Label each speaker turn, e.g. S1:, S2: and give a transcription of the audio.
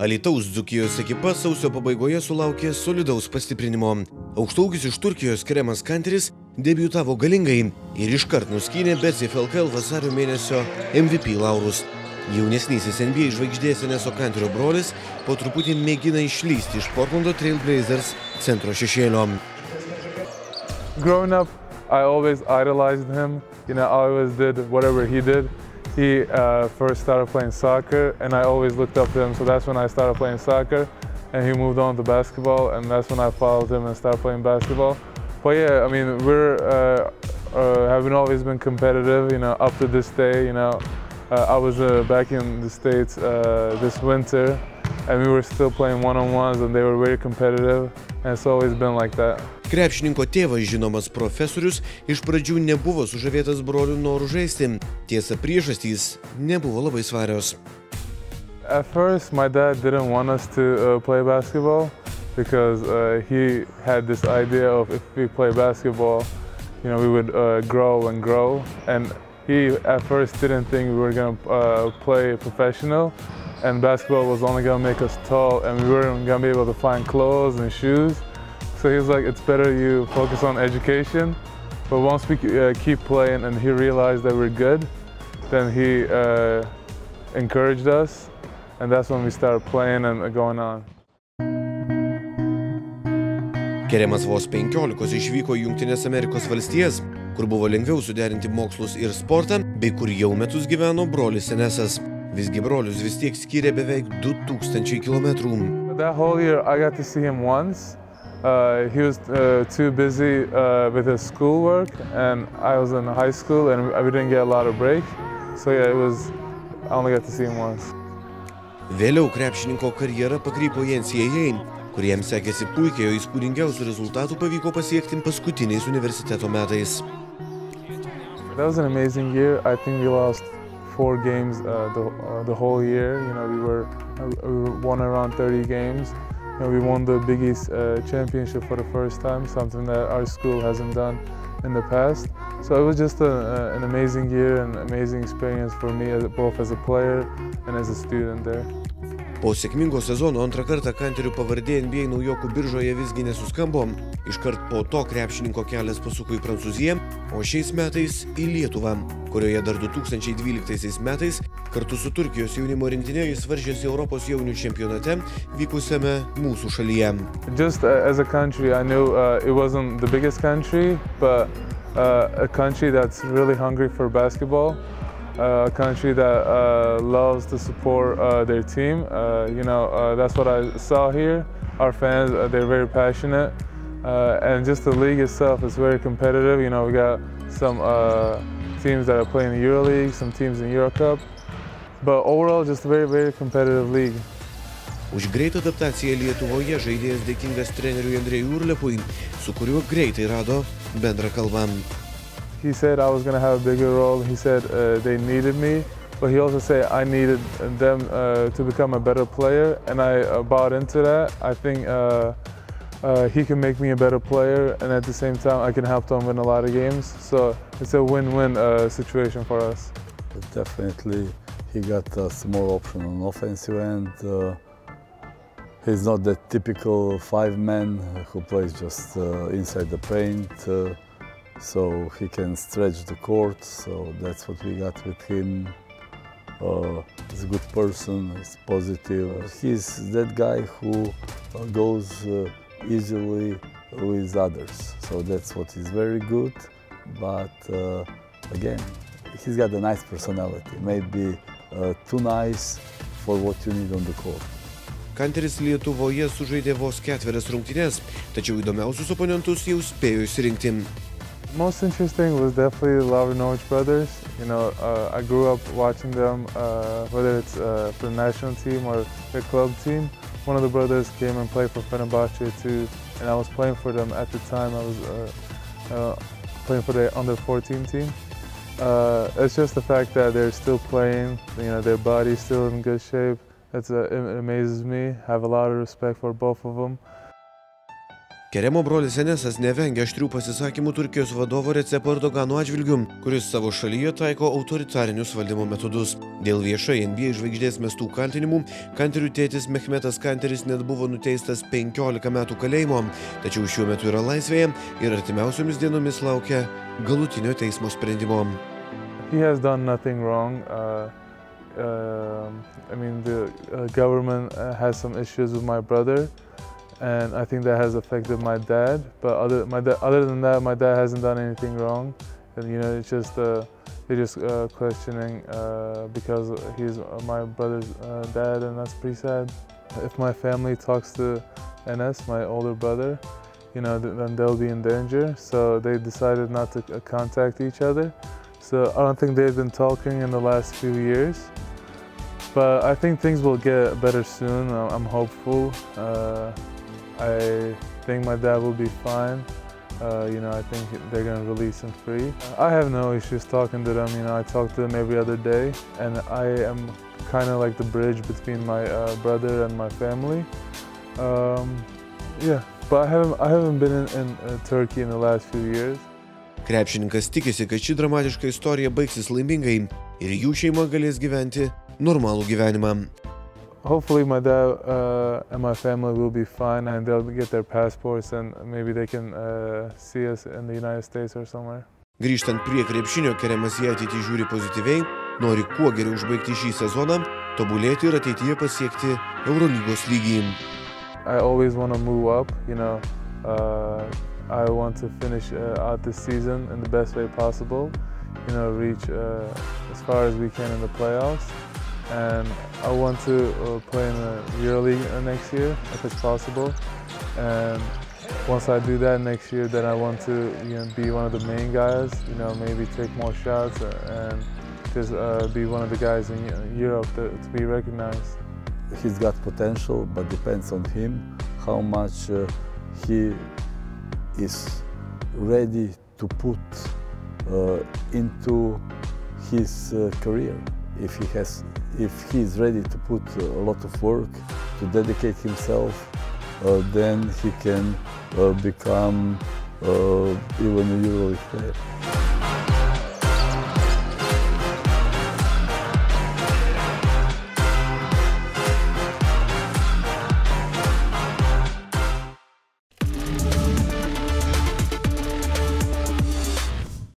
S1: Alytaus Dzūkijos ekipa sausio pabaigoje sulaukė solidaus pastiprinimo. Aukštaūgis iš Turkijos Keremas Kanteris debiutavo galingai ir iškart nuskynė BCF LKL vasario mėnesio MVP laurus. Jaunesnysis NBA žvaigždės Eneso Kanterio brolis po truputį mėgina išlysti iš Portlando Trail Blazers centro šešėlio.
S2: Growing up, I always idolized him. I always did whatever he did. He first started playing soccer, and I always looked up to him. So that's when I started playing soccer, and he moved on to basketball, and that's when I followed him and started playing basketball. But yeah, I mean, we're having always been competitive, up to this day. I was back in the States this winter, and we were still playing one-on-ones, and they were very competitive, and it's always been like that.
S1: Krepšininko tėvas, žinomas profesorius, iš pradžių nebuvo sužavėtas brolių norų žaisti. Tiesa, priežastys nebuvo labai svarios.
S2: At first, my dad didn't want us to play basketball because he had this idea of if we play basketball, we would grow and grow. And he at first didn't think we were going to play professional, and basketball was only going to make us tall, and we weren't going to be able to find clothes and shoes. So he was like, it's better you focus on education. But once we keep playing and he realized that we're good, then he encouraged us, and that's when we started playing and going on.
S1: Keremas vos 15 išvyko į Jungtines Amerikos valstijas, kur buvo lengviau suderinti mokslus ir sportą, bei kur jau metus gyveno brolis Enesas. Visgi brolius vis tiek skyrė beveik 2000 kilometrų.
S2: That whole year I got to see him once. He was too busy with his schoolwork, and I was in high school, and we didn't get a lot of break. So yeah, I only got to see him once.
S1: Vėliau krepšininko karjera pakrypo į NCAA, kur jam sekėsi puikiai, o įspūdingiausių rezultatų pavyko pasiekti paskutiniais universiteto metais.
S2: That was an amazing year. I think we lost 4 games the whole year. We won around 30 games. We won the Big East championship for the first time, something that our school hasn't done in the past. So it was just an amazing year and amazing experience for me, both as a player and as a student there.
S1: Po sėkmingo sezono antrą kartą Kanterio pavardė NBA naujokų biržoje visgi nesuskambo. Iškart po to krepšininko kelias pasuko į Prancūziją, o šiais metais į Lietuvą, kurioje dar 2012 metais kartu su Turkijos jaunimo rinktine jis varžėsi Europos jaunių čempionate vykusiame mūsų šalyje.
S2: Just as a country, I knew it wasn't the biggest country, but a country that's really hungry for basketball. A country that loves to support their team. That's what I saw here. Our fans, they're very passionate. And just the league itself is very competitive. We got some teams that are playing in the EuroLeague, some teams in Eurocup. But overall, just a very, very competitive league.
S1: Už greitą adaptaciją Lietuvoje žaidėjas dėkingas treneriui Andrejui Urlepui, su kuriuo greitai rado bendrą kalbą.
S2: He said I was going to have a bigger role. He said they needed me, but he also said I needed them to become a better player, and I bought into that. I think he can make me a better player, and at the same time I can help them win a lot of games. So it's a win-win situation for us.
S3: Definitely he got some more option on offensive end. He's not that typical 5-man who plays just inside the paint. So he can stretch the court, so that's what we got with him. He's a good person, he's positive. He's that guy who goes easily with others, so that's what is very good. But again, he's got a nice personality, maybe too nice for what you need on the court.
S1: Kanteris Lietuvoje sužaidė vos 4 rungtynes, tačiau įdomiausius oponentus jau spėjo išsirinkti.
S2: Most interesting was definitely the Lavrinovic brothers. I grew up watching them, whether it's for the national team or their club team. One of the brothers came and played for Fenerbahce too, and I was playing for them at the time. I was playing for the under-14 team. It's just the fact that they're still playing, their body's still in good shape. It amazes me. I have a lot of respect for both of them.
S1: Keremo brolis Enesas nevengia aštrių pasisakymų Turkijos vadovo Recepo Erdogano atžvilgiu, kuris savo šalyje taiko autoritarinius valdymo metodus. Dėl viešai NBA žvaigždės mestų kaltinimų Kanterių tėtis Mehmetas Kanteris net buvo nuteistas 15 metų kalėjimo, tačiau šiuo metu yra laisvėje ir artimiausiomis dienomis laukia galutinio teismo sprendimo.
S2: He has done nothing wrong. I mean, the government has some issues with my brother. And I think that has affected my dad. But other than that, my dad hasn't done anything wrong. And, you know, it's just they're just questioning because he's my brother's dad, and that's pretty sad. If my family talks to Enes, my older brother, you know, then they'll be in danger. So they decided not to contact each other. So I don't think they've been talking in the last few years. But I think things will get better soon. I'm hopeful. I think my dad will be fine. You know, I think they're going to release him free. I have no issues talking to them. You know, I talk to them every other day, and I am kind of like the bridge between my brother and my family. Yeah, but I haven't been in Turkey in the last few years.
S1: Krepšininkas tikisi, kad ši dramatiška istorija baigsis laimingai ir jų šeima galės gyventi normalų gyvenimą.
S2: Hopefully my dad and my family will be fine and they'll get their passports and maybe they can see us in the United States or somewhere.
S1: Grįžtant prie krepšinio, Keremas į ateitį žiūri pozityviai, nori kuo geriau užbaigti šį sezoną, tobulėti ir ateityje pasiekti Eurolygos lygį.
S2: I always want to move up, you know. I want to finish out this season in the best way possible, you know, reach as far as we can in the playoffs. And I want to play in the EuroLeague next year, if it's possible. And once I do that next year, then I want to, you know, be one of the main guys. You know, maybe take more shots and just be one of the guys in Europe to be recognized.
S3: He's got potential, but depends on him how much he is ready to put into his career. If he is ready to put a lot of work, to dedicate himself, then he can become even a EuroLeague player.